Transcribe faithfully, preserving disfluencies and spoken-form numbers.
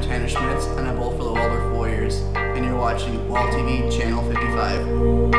Schmitz, and I bowl for the Waldorf Warriors, and you're watching Wall T V Channel fifty-five.